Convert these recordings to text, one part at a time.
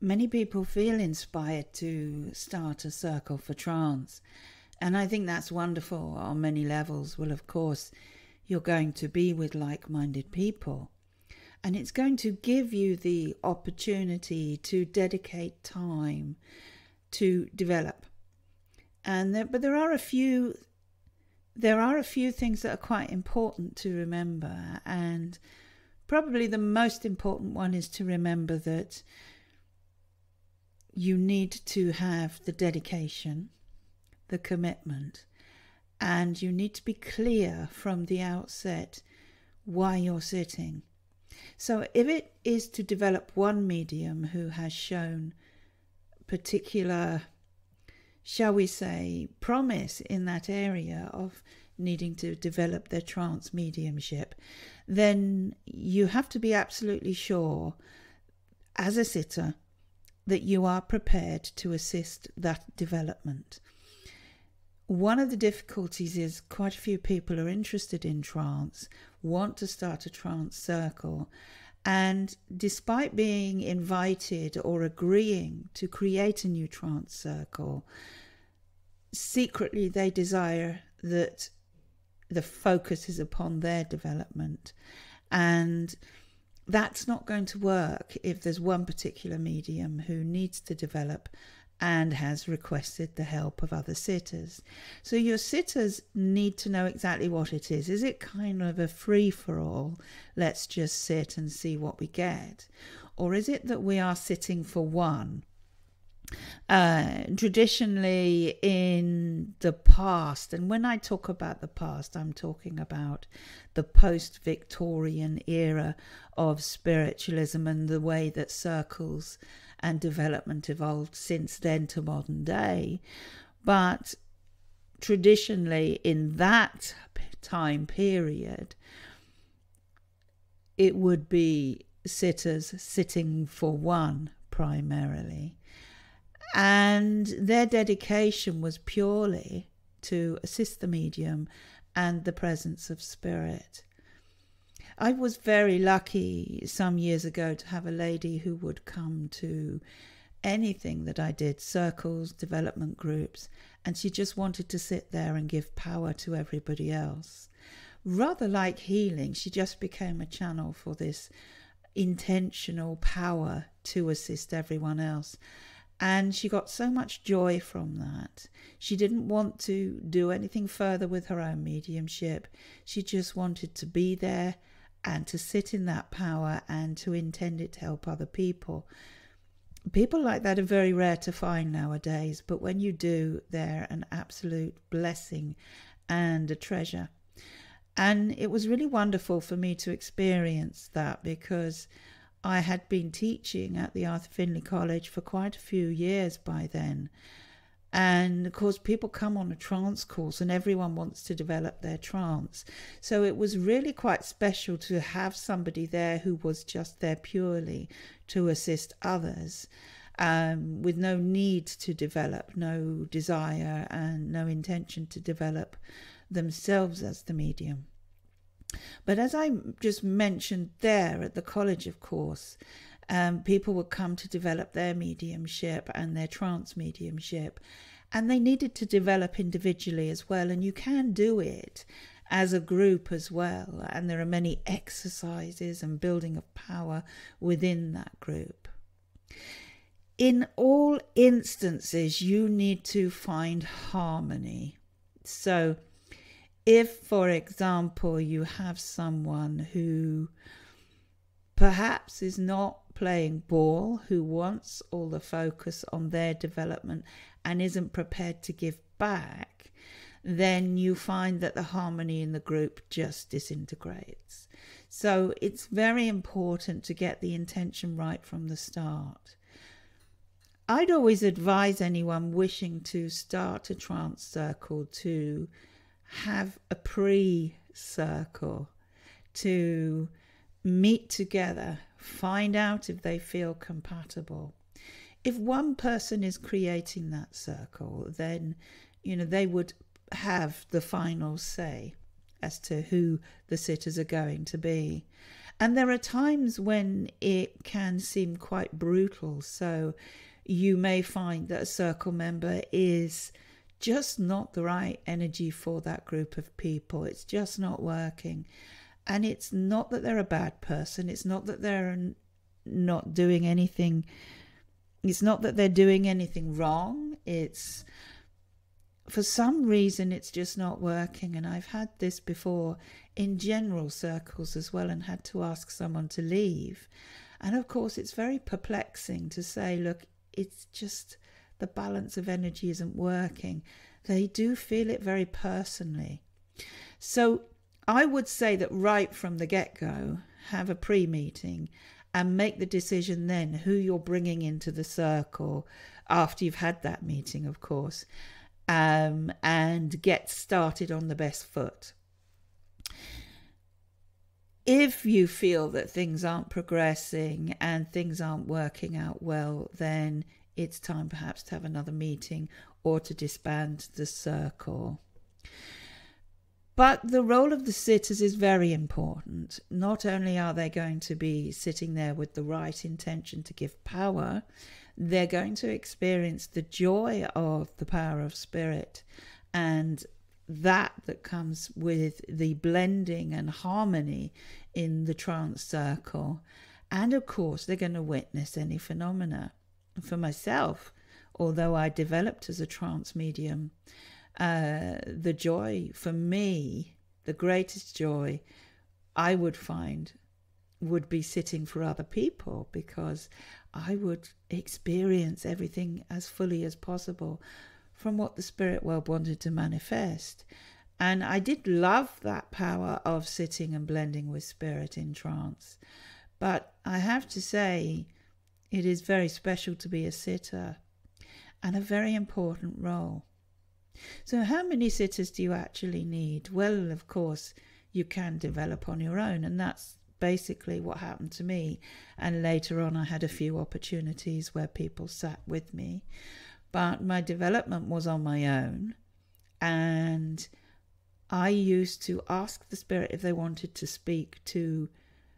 many people feel inspired to start a circle for trance. And I think that's wonderful on many levels. Well, of course, you're going to be with like-minded people. And it's going to give you the opportunity to dedicate time to develop. But there are a few things that are quite important to remember. And probably the most important one is to remember that you need to have the dedication, the commitment, and you need to be clear from the outset why you're sitting. So if it is to develop one medium who has shown particular, shall we say, promise in that area of needing to develop their trance mediumship, then you have to be absolutely sure as a sitter that you are prepared to assist that development. One of the difficulties is quite a few people are interested in trance, want to start a trance circle, and despite being invited or agreeing to create a new trance circle, secretly they desire that the focus is upon their development. And that's not going to work if there's one particular medium who needs to develop and has requested the help of other sitters. So your sitters need to know exactly what it is. Is it kind of a free-for-all, let's just sit and see what we get? Or is it that we are sitting for one? Traditionally in the past, and when I talk about the past, I'm talking about the post-Victorian era of spiritualism and the way that circles and development evolved since then to modern day. But traditionally in that time period, it would be sitters sitting for one primarily, and their dedication was purely to assist the medium and the presence of spirit. I was very lucky some years ago to have a lady who would come to anything that I did, circles, development groups, and she just wanted to sit there and give power to everybody else. Rather like healing, she just became a channel for this intentional power to assist everyone else. And she got so much joy from that. She didn't want to do anything further with her own mediumship. She just wanted to be there and to sit in that power and to intend it to help other people. People like that are very rare to find nowadays, but when you do, they're an absolute blessing and a treasure. And it was really wonderful for me to experience that, because I had been teaching at the Arthur Findlay College for quite a few years by then. And of course, people come on a trance course and everyone wants to develop their trance. So it was really quite special to have somebody there who was just there purely to assist others, with no need to develop, no desire and no intention to develop themselves as the medium. But as I just mentioned there at the college, of course, people would come to develop their mediumship and their trance mediumship, and they needed to develop individually as well. And you can do it as a group as well. And there are many exercises and building of power within that group. In all instances, you need to find harmony. So if, for example, you have someone who perhaps is not playing ball, who wants all the focus on their development and isn't prepared to give back, then you find that the harmony in the group just disintegrates. So it's very important to get the intention right from the start. I'd always advise anyone wishing to start a trance circle to have a pre-circle, to meet together, find out if they feel compatible. If one person is creating that circle, then they would have the final say as to who the sitters are going to be. And there are times when it can seem quite brutal. So you may find that a circle member is just not the right energy for that group of people. It's just not working. And it's not that they're a bad person. It's not that they're not doing anything. It's not that they're doing anything wrong. It's, for some reason, it's just not working. And I've had this before in general circles as well, and had to ask someone to leave. And of course, it's very perplexing to say, look, it's just the balance of energy isn't working. They do feel it very personally. So I would say that right from the get-go, have a pre-meeting and make the decision then who you're bringing into the circle after you've had that meeting, of course, and get started on the best foot. If you feel that things aren't progressing and things aren't working out well, then it's time perhaps to have another meeting or to disband the circle. But the role of the sitters is very important. Not only are they going to be sitting there with the right intention to give power, they're going to experience the joy of the power of spirit and that comes with the blending and harmony in the trance circle. And of course, they're going to witness any phenomena. For myself, although I developed as a trance medium, the joy for me, the greatest joy I would find would be sitting for other people, because I would experience everything as fully as possible from what the spirit world wanted to manifest. And I did love that power of sitting and blending with spirit in trance. But I have to say, it is very special to be a sitter and a very important role. So how many sitters do you actually need? Well, of course, you can develop on your own, and that's basically what happened to me. And later on, I had a few opportunities where people sat with me. But my development was on my own, and I used to ask the spirit if they wanted to speak, to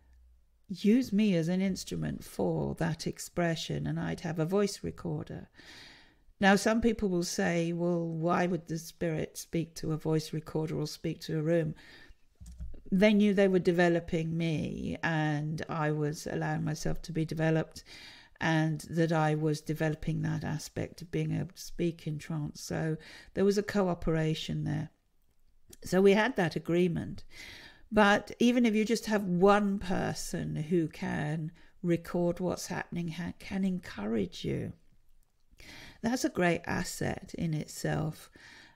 use me as an instrument for that expression, and I'd have a voice recorder. Now, some people will say, well, why would the spirit speak to a voice recorder or speak to a room? They knew they were developing me, and I was allowing myself to be developed, and that I was developing that aspect of being able to speak in trance. So there was a cooperation there. So we had that agreement. But even if you just have one person who can record what's happening, can encourage you, that's a great asset in itself.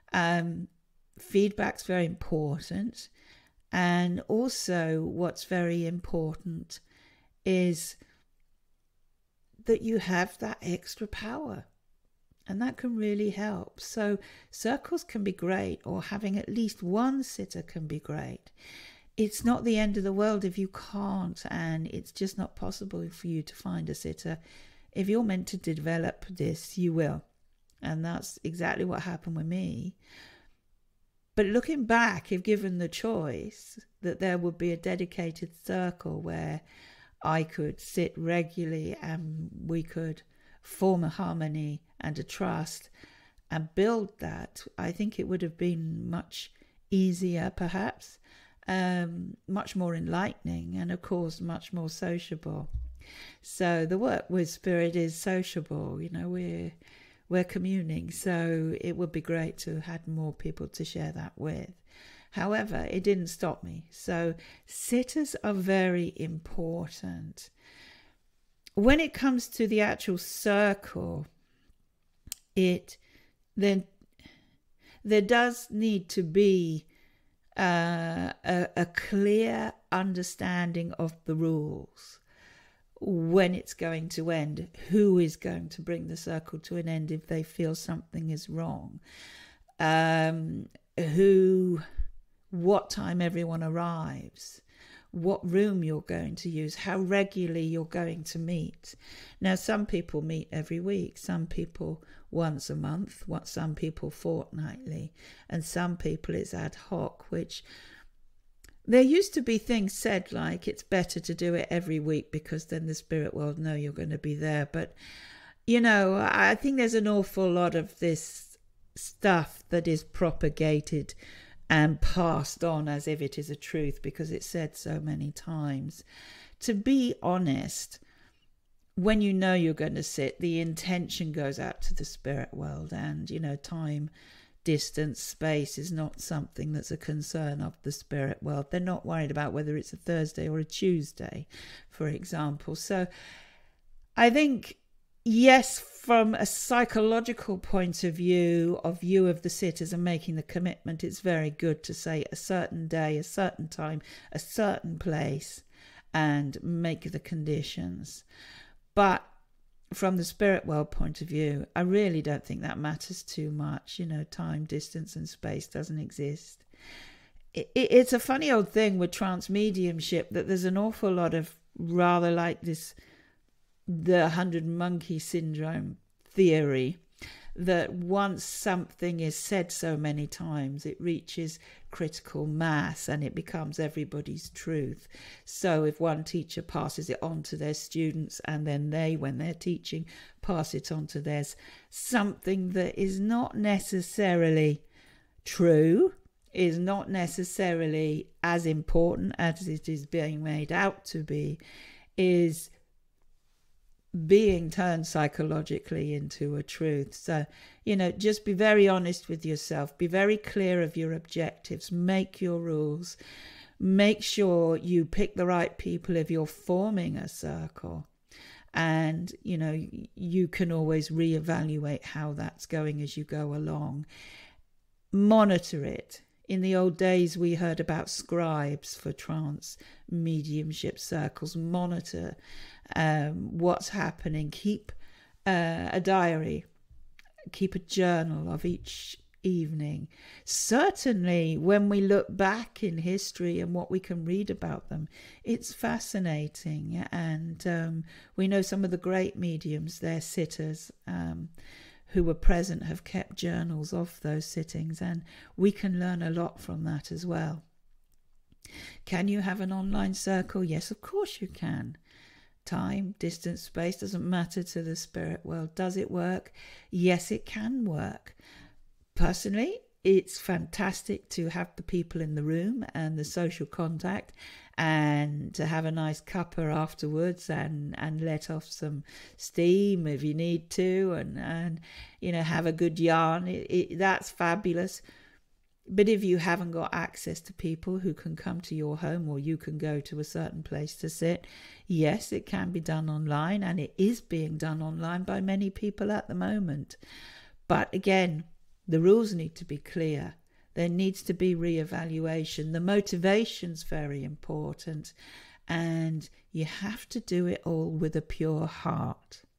Feedback's very important. And also what's very important is that you have that extra power, and that can really help. So circles can be great, or having at least one sitter can be great. It's not the end of the world if you can't, and it's just not possible for you to find a sitter. If you're meant to develop this, you will. And that's exactly what happened with me. But looking back, if given the choice that there would be a dedicated circle where I could sit regularly and we could form a harmony and a trust and build that, I think it would have been much easier, perhaps, much more enlightening, and of course much more sociable. So the work with spirit is sociable. You know, we're communing, so it would be great to have had more people to share that with. However, it didn't stop me. So sitters are very important. When it comes to the actual circle, there does need to be a clear understanding of the rules. When it's going to end, who is going to bring the circle to an end if they feel something is wrong, what time everyone arrives, what room you're going to use, how regularly you're going to meet. Now, some people meet every week, some people once a month, some people fortnightly, and some people it's ad hoc, which There used to be things said like it's better to do it every week because then the spirit world know you're going to be there. But, you know, I think there's an awful lot of this stuff that is propagated and passed on as if it is a truth because it's said so many times. To be honest, when you know you're going to sit, the intention goes out to the spirit world, and, you know, time, distance, space is not something that's a concern of the spirit world. They're not worried about whether it's a Thursday or a Tuesday, for example. So I think, yes, from a psychological point of view of the sitters and making the commitment, it's very good to say a certain day, a certain time, a certain place, and make the conditions. But from the spirit world point of view, I really don't think that matters too much. You know, time, distance and space doesn't exist. It's a funny old thing with trance mediumship that there's an awful lot of rather like this, the 100 monkey syndrome theory, that once something is said so many times, it reaches critical mass and it becomes everybody's truth. So if one teacher passes it on to their students and then they, when they're teaching, pass it on to theirs, something that is not necessarily true, is not necessarily as important as it is being made out to be, is being turned psychologically into a truth. So, you know, just be very honest with yourself, be very clear of your objectives, make your rules, make sure you pick the right people if you're forming a circle, and, you know, you can always reevaluate how that's going as you go along. Monitor it. In the old days, we heard about scribes for trance mediumship circles. Monitor what's happening. Keep a diary. Keep a journal of each evening. Certainly, when we look back in history and what we can read about them, it's fascinating. And we know some of the great mediums, their sitters, who were present, have kept journals of those sittings, and we can learn a lot from that as well. Can you have an online circle? Yes, of course you can. Time, distance, space doesn't matter to the spirit world. Does it work? Yes, it can work. Personally, it's fantastic to have the people in the room and the social contact, and to have a nice cuppa afterwards and let off some steam if you need to, and you know, have a good yarn. That's fabulous. But if you haven't got access to people who can come to your home, or you can go to a certain place to sit, yes, it can be done online, and it is being done online by many people at the moment. But again, the rules need to be clear. There needs to be re-evaluation. The motivation's very important, and you have to do it all with a pure heart.